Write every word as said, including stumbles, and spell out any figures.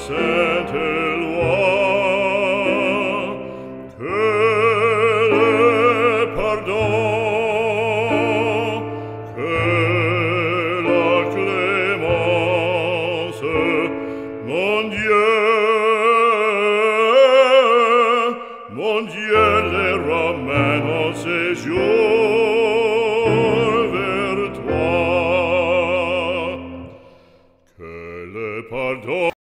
sainte loi, que le pardon, que la clémence, mon Dieu,